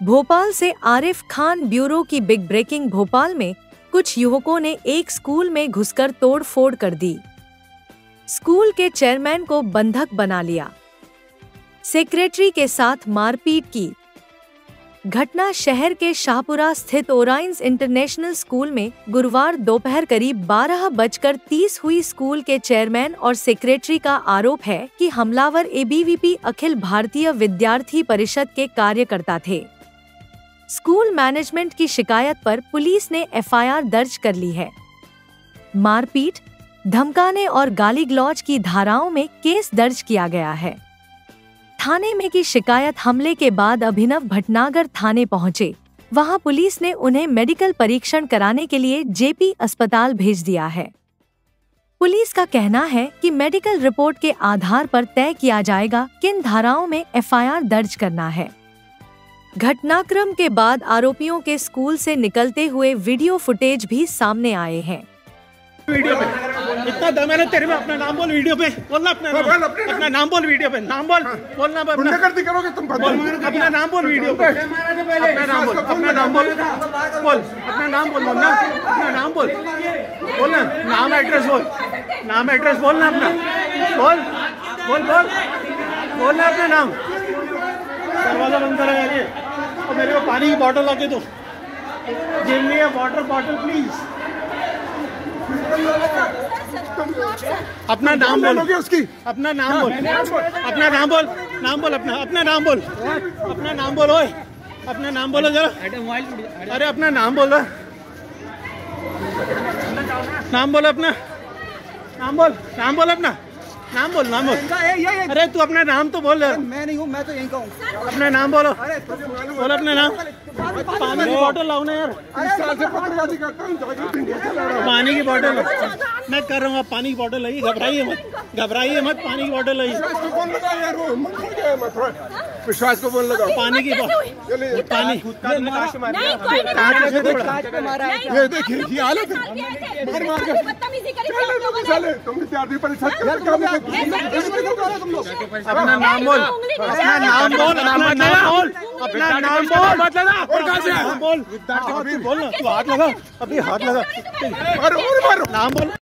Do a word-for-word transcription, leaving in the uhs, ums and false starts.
भोपाल से आरिफ खान ब्यूरो की big breaking. Bhopal में कुछ युवकों ने एक स्कूल में घुसकर तोड़ फोड़ कर दी। स्कूल के चेयरमैन को बंधक बना लिया। सेक्रेटरी के साथ मारपीट की। घटना शहर के शाहपुरा स्थित ओराइंस इंटरनेशनल स्कूल में गुरुवार दोपहर करीब बारह बजकर तीस हुई। स्कूल के चेयरमैन और सेक्रेटरी का आरोप है कि हमलावर A B V P Akhil Bharatiya Vidyarthi परिषद के कार्यकर्ता थे। स्कूल मैनेजमेंट की शिकायत पर पुलिस ने एफ आई आर दर्ज कर ली है। मारपीट, धमकाने और गाली गलौज की धाराओं में केस दर्ज किया गया है। थाने में की शिकायत हमले के बाद अभिनव भटनागर थाने पहुंचे। वहां पुलिस ने उन्हें मेडिकल परीक्षण कराने के लिए जे पी अस्पताल भेज दिया है। पुलिस का कहना है कि मेडिकल रिपोर्ट के आधार पर तय किया जाएगा किन धाराओं में एफ आई आर दर्ज करना है। घटनाक्रम के बाद आरोपियों के स्कूल से निकलते हुए वीडियो फुटेज भी सामने आए हैं। वीडियो पे इतना दम है ना तेरे में, अपना नाम बोल वीडियो पे, बोलना अपना नाम, अपना नाम बोल वीडियो पे, नाम बोल, बोलना गुंडागर्दी करोगे तुम, अपना नाम बोल वीडियो पे, अपना नाम बोल, अपना नाम बोल, बोल अपना नाम बोल, बोलना अपना नाम बोल, बोलना नाम एड्रेस बोल, नाम एड्रेस बोलना अपना, बोल बोल बोल बोलना अपना नाम। दरवाजा बंद करो यार, ये और मेरे को पानी की बोतल लाके दो। Give me a water bottle please. अपना नाम बोल, उसकी अपना नाम बोल, अपना नाम बोल, नाम बोल अपना, अपना नाम बोल, अपना नाम बोल, ओए अपना नाम बोलो जरा। अरे अपना नाम बोलो, नाम बोलो अपना, नाम बोल, नाम बोल अपना, नाम बोल, नाम बोल। अरे तू अपना नाम तो बोल। मैं नहीं हूँ, मैं तो यहीं का हूँ। अपना नाम बोलो, बोल अपना नाम। पानी की बोतल लाओ ना यार, पानी की बोतल मैं कर रहा हूँ। पानी की बोतल लाइए, घबराइए मत, घबराइए मत, पानी की बोतल लाइए। विश्वास को बोल लगा, पानी की बोतल, पानी ये देखिए ये हालत मार मार के चले तुम विद्यार्थी परिषद अपना नाम बोल, अपना नाम बोल, अपना नाम बोल, अपना नाम बोल, मत लगा और कहाँ से बोल, बोल ना तू, हाथ लगा, अभी हाथ लगा, नाम बोल।